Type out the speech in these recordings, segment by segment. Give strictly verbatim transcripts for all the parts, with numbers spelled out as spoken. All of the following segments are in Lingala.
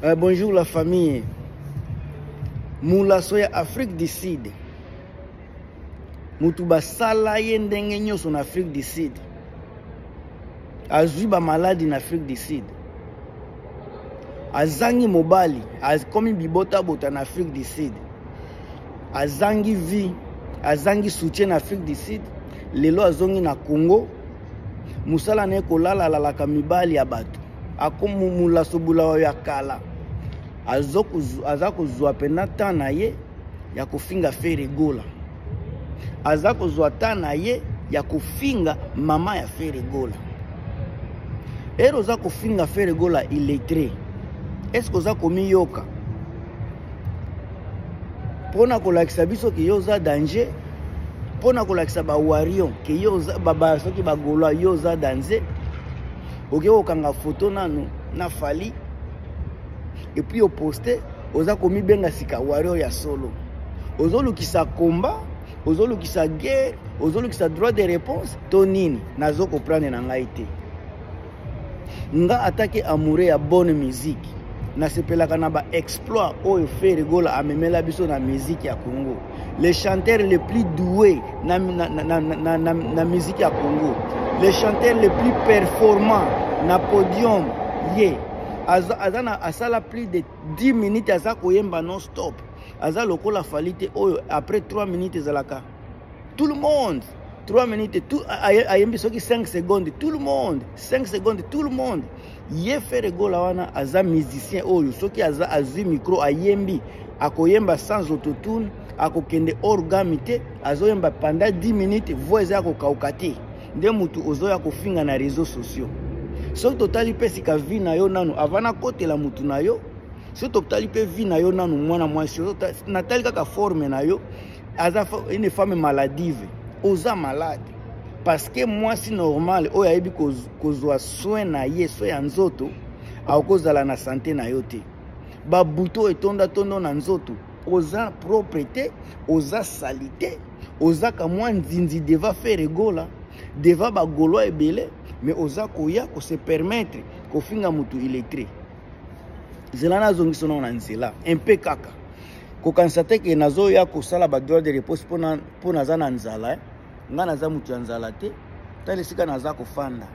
Euh, bonjour la famille. Moula soya Afrique du Sud. Mutuba sala yendenge nyoso en Afrique du Sud. Azui ba maladi en Afrique du Sud. Azangi mobali, az komi bibota bota en Afrique du Sud. Azangi vie, azangi soutien en Afrique du Sud. Lelo azongi na Congo. Musala ne kolala la la kamibali ya bato. Akomu mula sobula ya kala. Azoku azako zwa pena tana ye ya kufinga fere gola. Azako zwa tana ye ya kufinga mama ya fere gola. Ero za kufinga fere gola illettré. Est-ce que za komi yoka? Pona kolakisa biso ki yoza danger. Pona kolakisa ba warion ki yoza baba soki ba gola yoza danger. Oke okanga photo nanu na fali. Et puis au poster, oza komi benga sika wario ya solo. Ozolu kisa combat, ozolu kisa guerre, ozolu kisa droit de réponse, to nini nazo comprendre na ngai te. Nga attaquer amoureux ya bonne musique. Na sepelaka na ba exploit oyo Fere Gola amemela biso na musique ya Congo. Les chanteurs les plus doués na na na na, na, na, na musique ya Congo. Les chanteurs les plus performants na podium ye. Azana asala plus de dix minutes aza koyemba non stop. Aza lokola falite oyo après trois minutes zalaka. Tout le monde trois minutes tout ayembi soki cinq secondes tout le monde cinq secondes tout le monde. Ye Fere Gola wana aza musicien oyo soki aza azi micro ayembi akoyemba sans autotune akokende orgamite azoyemba pendant dix minutes voix za kokaukate. Nde mutu ozoya kofinga na réseaux sociaux. So totali pe sika vi na yo nanu avana kote la mutu na yo. So totali pe vi na yo nanu mwana mwasi natali kaka forme na yo aza une femme maladive oza malade parce que mwasi normal oyo ayebi kozwa soin na ye so ya nzoto akozala na santé na yo te ba buto etonda tondo na nzoto oza propreté oza salité oza ka mwa nzinzi deva Fere Gola deva ba golo ebele. Mais oza koya ko se permettre ko finga mutu illettré. Zelana zongi sono na nzela un peu kaka. Ko kansate ke nazo ya ko sala ba droit de réponse pona pona za na nzala eh. Nga naza mutu ya nzala te. Tale sika naza ko fanda.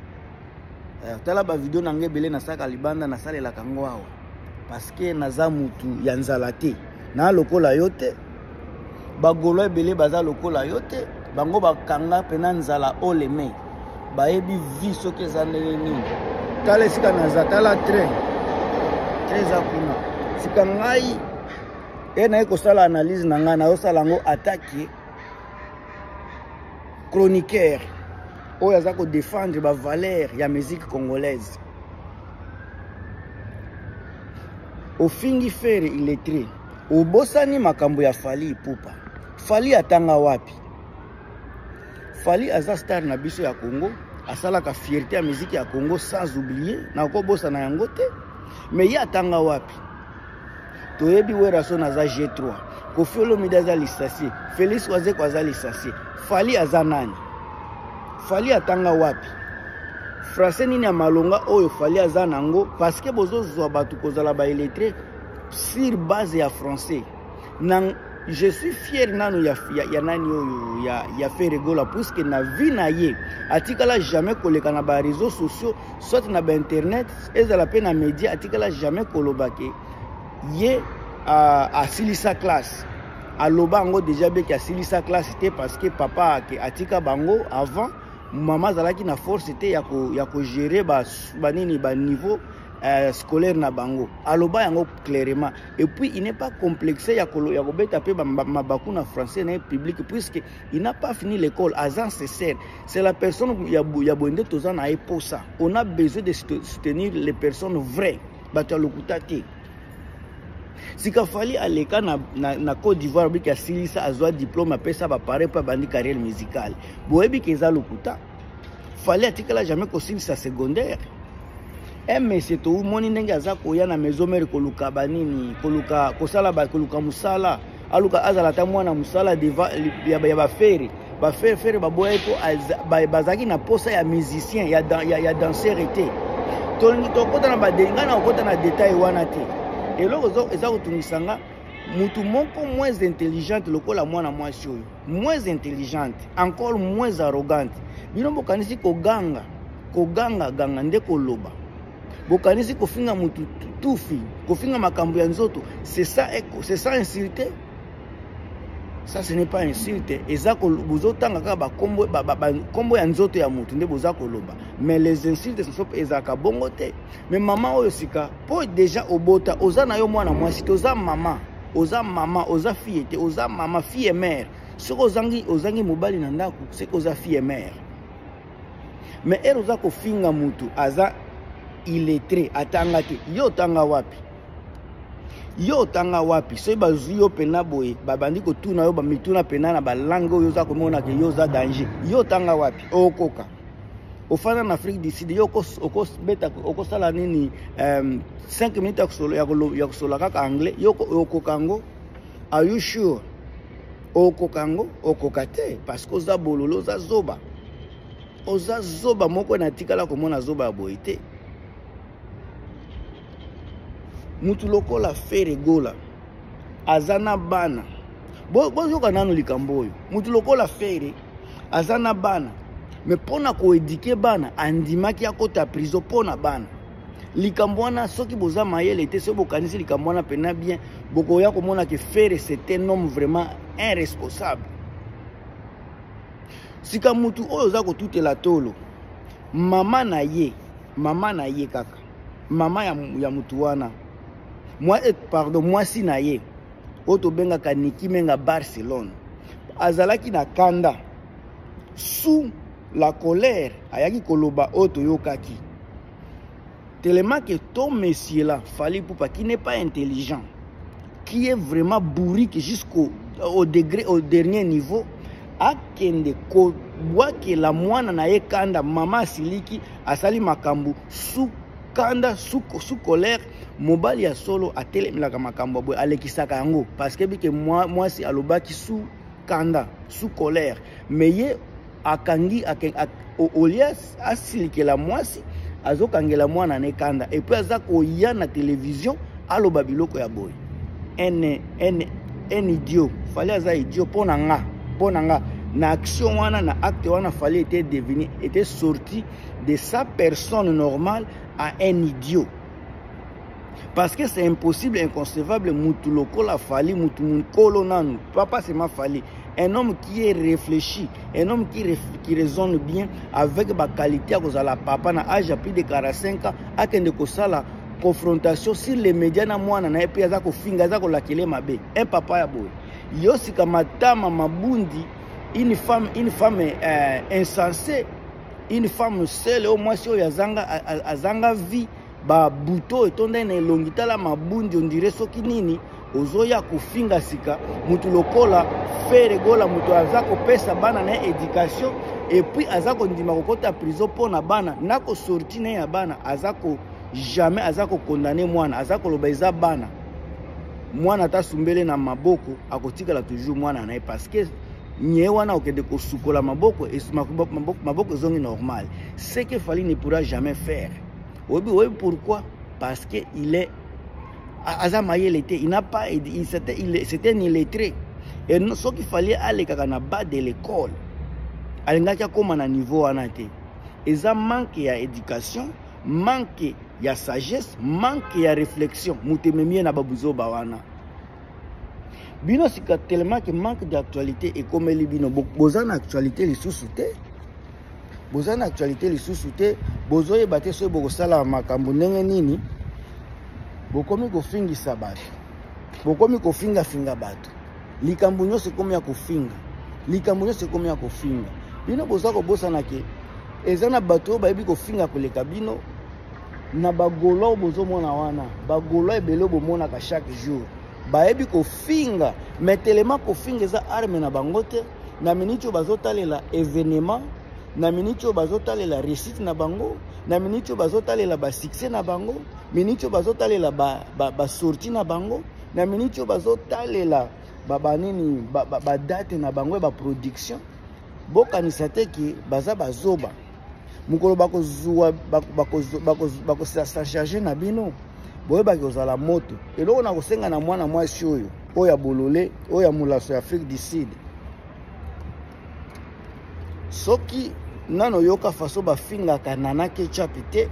Eh tala ba video na ngebele na saka libanda na salela kango awa. Parce que naza mutu ya nzala te. Na lokola yote. Ba golo ebele baza lokola yote. Bango ba kanga pena nzala oleme. Baebi vi soki za nini tala sika naza tala train très akuna sika ngai e na eko sala analyse na ngai na yo sala ngo attaque chroniqueur oyo aza ko défendre ba valeur ya musique congolaise ofingi Fere illettré obosani makambo ya Fally Ipupa. Fally atanga wapi? Fally aza star na biso ya Congo, asala ka fierté ya musique ya Congo sans oublier na ko bossa na yango te. Mais ya tanga wapi? Toyebi wera so na za G trois. Koffi Olomide aza licencié, Félix Wazeko aza licencié. Fally aza nani? Fally atanga wapi? Français nini ya malonga oyo Fally aza nango parce que bozo zwa batu kozala ba illettré sur base ya français. Nang je suis fier nanu ya, ya, ya nani oyo ya, ya Fere Gola puisque na vie na ye atikala jamais koleka na ba réseaux sociaux soit na ba internet ezala pe na média atikala jamais kolobake ye a asilisa classe aloba ngo déjà be ki asilisa classe te parce que papa ke atika bango avant maman zalaki na force te ya ko ya ko gérer ba banini ba niveau Euh, scolaire na bango aloba yango clairement et puis il n'est pas complexé ya kolo ya kobeta pe mabaku na français na public puisque il n'a pas fini l'école azan c'est sert c'est la personne ya ya bonde toza na eposa on a besoin de soutenir les personnes vraies bato lokuta te sika Fally aleka na, na, na Côte d'Ivoire biki asilisa azwa diplôme apesa ba pare pa bandi carrière musicale boyebi keza lokuta Fally atikala jamais kosilisa secondaire. Eh mais c'est tout moni ndenge aza koya na maison mère koluka banini koluka kosala ba koluka musala aluka azala ta mwana musala deva ya ba Fere ba Fere Fere ba boye ko bazaki na posa ya musicien ya ya, ya danseur été tolingi tokota na badenga na okota na détail wana te eloko eza kotungisanga mutu moko moins intelligente lokola mwana mwasi oyo moins intelligente encore moins arrogante bino bokanisi koganga koganga ganga nde koloba bokanisi kofinga mutu tufi kofinga makambo ya nzoto c'est ça c'est ça insulter ça ce n'est pas insulte eza ko bozotanga kaka ba kombo ba kombo ya nzoto ya mutu nde boza koloba mais les insultes ce sont ezaka bongo te mais maman oyo sika po déjà obota oza na yo mwana mwasi toza mama oza mama oza fille te oza mama fille et mère soko ozangi ozangi mobali na ndako c'est que oza fille et mère mais elle oza kofinga mutu aza illettré atanga te yo tanga wapi yo tanga wapi so bazwi yo pena boye babandi kotuna yo bamituna pena na balangue oyo za komona ke yo za danger yo tanga wapi okoka ofana na Afrique du Sud yo okos beta okosala nini um, cinq minutes ya kusolo ya kusola kaka anglais yo okokango are you sure okokango okokate parce que oza bololo oza zoba oza zoba moko na tikala komona zoba boye te mutu lokola fere gola azana bana bo boyoka nanu likambo oyo mutu lokola fere azana bana mais pona ko éduquer bana andimaki akota prison pona bana likambo wana soki boza mayele te so bokanisi likambo wana pena bien bokoya komona ke fere c'est un homme vraiment irresponsable sika mutu oyo za kotutela tolo mama na ye mama na ye kaka mama ya, ya mutu wana moi pardon moi si na ye oto benga kaniki menga Barcelone azalaki na kanda sous la colère ayaki koloba oto yokaki tellement que ton monsieur là fallait pour pas qui n'est pas intelligent qui est vraiment bourrique jusqu'au au degré au dernier niveau akende ko bwake la mwana na ye kanda mama siliki asali makambu sous kanda sous sous colère mobali ya solo atelemilaka makambo boye alekisaka yango parce que bike moi moi si alobaki sous kanda sous colère mais ye akangi olias asilikela mwasi azokangela mwana ne kanda et puis aza koya na télévision aloba biloko ya boye un un un idiot fallait aza idiot pona nga pona nga na action wana na acte wana fallait était devenu était sorti de sa personne normale à un idiot. Parce que c'est impossible, inconcevable, mutu lokola fali, mutu mukolo nanu, papa c'est ma fali. Un homme qui est réfléchi, un homme qui, qui raisonne bien avec ma qualité à la papa na âge à plus de quarante-cinq ans, à kende kosala confrontation sur les médias na mwana na epi aza ko finga aza ko lakele mabe. Un papa ya boy. Yo sika matama mabundi, une femme, une femme euh, insensée, une femme seule au moins si yazanga azanga vie ba buto etonda na elongita la mabundi on dirait soki nini ozoya kufinga sika mutu lokola fere gola mutu azako pesa bana na éducation et puis azako ndima kokota prison pona bana nako sorti na ya bana azako jamais azako condamner mwana azako lobeza bana mwana tasumbele na maboko akotikala toujours mwana na parce que nye wana okende kosukola maboko et maboko maboko zongi normal ce que Fally ne pourra jamais faire. Oui, oui, pourquoi? Parce que il est Azamayel était, il n'a pas, il c'était, il c'était un illettré. Et ce qu'il fallait aller quand on bas de l'école, aller n'a comme un niveau en été. Et ça manque d'éducation, manque de sagesse, manque de réflexion. Moutememie na babuzo bawana. Bino c'est tellement que manque d'actualité et comme les bino bozana actualité les sous-soutés. Bozana actualité les sous-soutés. Bozoye bate so bokosala makambo ndenge nini bokomi kofingisa bato bokomi kofinga finga bato likambo nyonso komi ya kofinga likambo nyonso komi ya kofinga bino boza kobosana ke eza na bato bayebi kofinga koleka bino na bagolo bozomona wana bagolo ebele bomonaka chaque jour bayebi kofinga mais tellement kofinga eza arme na bango te na miniti oyo bazotalela événement na miniti oyo bazotalela réussite na bango na miniti oyo bazotalela ba succès na bango miniti oyo bazotalela ba ba, ba sortie na bango na miniti oyo bazotalela ba banini ba, ba, ba date na bango ba production bokanisa te ki baza bazoba mukolo bakozwa bakosacharge na bino boyebaki kozala moto eloko na kosenga na mwana mwasi oyo oyo ya bolole oyo ya molaso ya Afrique du Sud soki nano yoka faso bafingaka Nana Ketchup te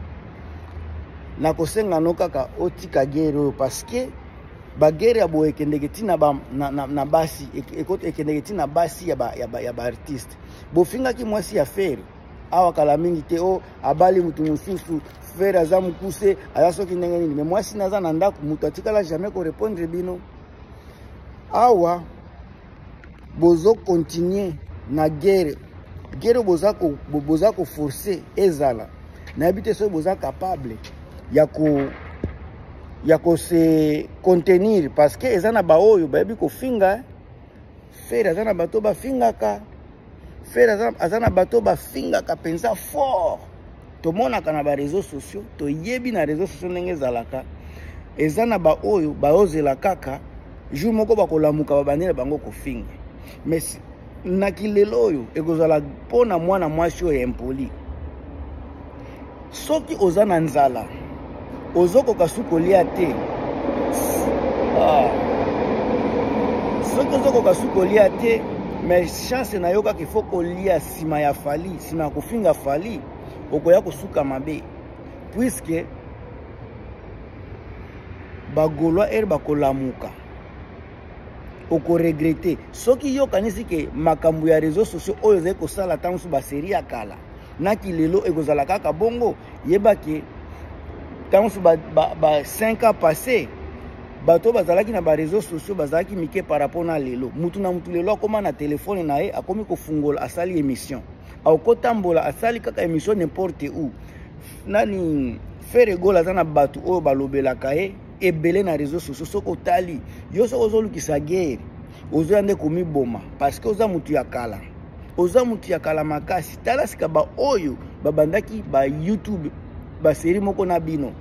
na kosenga no kaka otika guerre oyo parce que ba guerre ya boye ekendeke tina ba na, na, na basi ekendeke tina basi ya ba ya ba, ya ba artiste bofingaki mwasi ya fere awa kala mingi te o abali mutu mususu fere aza mukuse aya soki ndenge nini mais mwasi naza na ndako mutu atikala jamais ko répondre bino awa bozo continuer na guerre guerre boza ko boza ko forcer ezala na habite so boza capable ya ko ya ko se contenir parce que ezana ba oyo bayebi ko finga fere azana bato ba fingaka fere azana bato ba fingaka penza fort to mona kana ba réseaux sociaux to yebi na réseaux sociaux ndenge zalaka ezana ba oyo ba ozela kaka jour moko ba kolamuka ba bandela bango ko finga mais na kilelo oyo ekozala pona mwana mwasi oyo impoli soki ozana nzala ozoko kasukolia te ah soki ozoko kasukolia te mais chance na yoka qu'il faut kolia sima ya fali sima kofinga fali okoya kosuka mabe puisque bagolwa er bakolamuka oko regretter soki yo kanisi ke makambo ya réseaux sociaux oyo zeko sala tansu ba série ya kala na kilelo ekozala kaka bongo yebake tansu ba, ba, ba cinq ans passé bato bazalaki na ba réseaux sociaux bazalaki mike par rapport na lelo mutu na mutu lelo akoma na telefone na ye akomi kofungola asali émission akotambola asali kaka émission n'importe où nani fere gola zana bato oyo balobelaka ye ebele na réseaux sociaux soko tali yo soko zolukisa guerre ozoyande komiboma parce que oza mutu ya kala oza mutu ya kala makasi tala sika ba oyo babandaki ba YouTube ba série moko na bino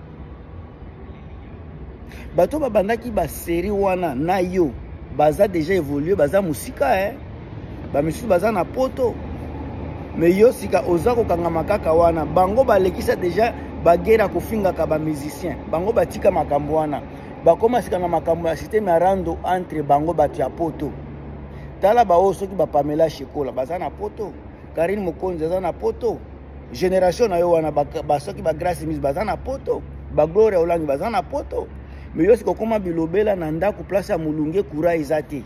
bato babandaki ba série wana na yo baza déjà évolué baza musika eh ba misusu baza na poto mais yo sika oza kokanga makaka wana bango balekisa déjà bagera kofinga ka ba musicien bango batika makambo wana bakoma sika na makambo ya système ya rando entre bango batu ya poto tala ba o soki ba Pamela Shekola baza na poto Karine Mokonzi baza na poto génération na yo wana ba soki ba Grace Miss baza na poto ba Gloria Olangi baza na poto mais yo siko koma bilobela na ndako place ya mulunge kura izate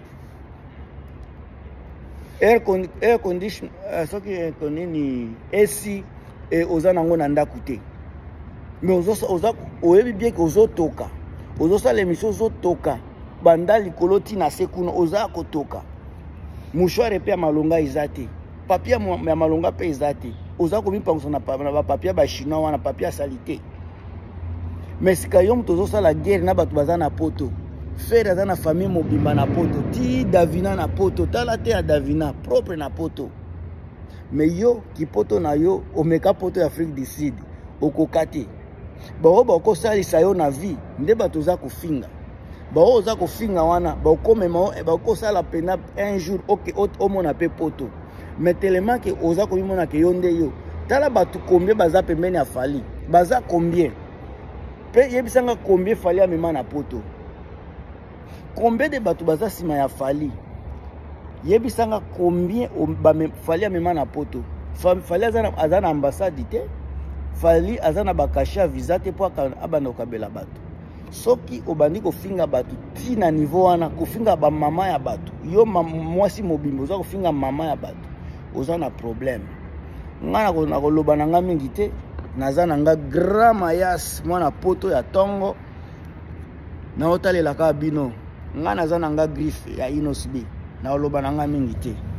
air con air condition uh, soki konini A C e ozana ngo na ndako te mais ozo oza oyebi bien que ozo toka ozo sala émission ozo toka banda likolo tina sekuna oza ko toka mouchoir pe malonga izate papier ya malonga pe izate oza ko mipango na ba papier ba chinois wana papier salité mais sika yo mto ozo sala guerre na bato bazana poto faire aza na famille mobimba na poto ti Davina na poto tala te ya Davina propre na poto mais yo ki poto na yo omeka poto ya Afrique du Sud okokate bao bako salisa yo na vie nde bato za kofinga bao za kofinga wana bako mema bako sala pena un jour OK omona pe poto mais tellement que oza ko mona ke yo nde yo tala bato combien baza pembeni ya fali baza combien pe yebisanga combien fali ya mema na poto combien de bato baza sima ya fali yebisanga combien ba fali ya mema na poto fali azana azana ambassade te fali azana bakasha visa te po abana okabela bato soki obandi kofinga bato ti na niveau wana kofinga ba mama ya bato yo mwasi mobimbo oza kofinga mama ya bato oza na problème ngana ko na koloba na nga mingi te naza na nga grand mayas mwana poto ya tongo na otalela ka bino ngana naza na nga griffe ya Inosb na koloba na nga mingi te